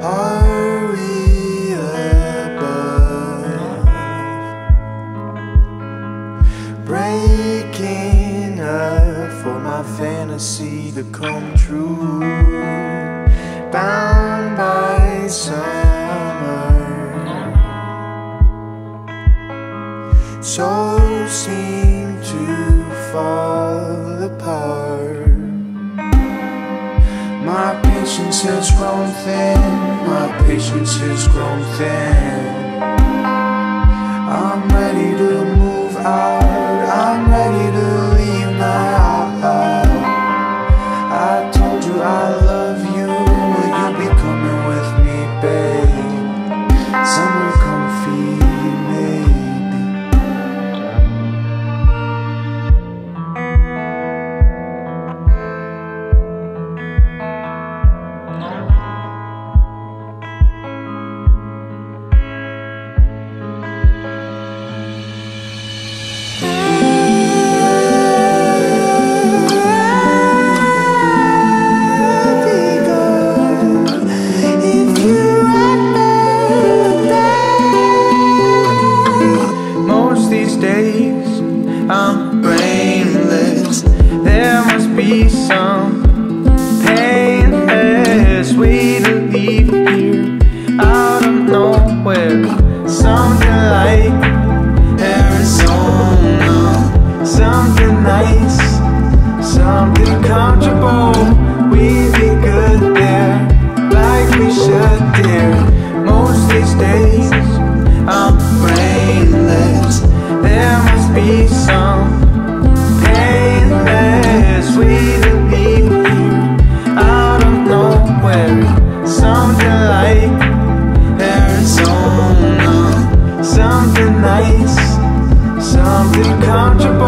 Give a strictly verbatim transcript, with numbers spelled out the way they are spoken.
Are we above breaking up for my fantasy to come true? Bound by summer, souls seem to fall apart. My patience has grown thin, my patience has grown thin. I'm ready to move out, I'm ready to leave now. I told you I love you, will you be coming with me, babe? Somewhere comfy, maybe. I'm brainless. There must be some painless way to leave here out of nowhere. Something like Arizona, something nice, something comfortable. We'd be good there, like we should, dear. Most these days I'm brainless. There must be some painless way to leave here out of nowhere. Something like Arizona, something nice, something comfortable.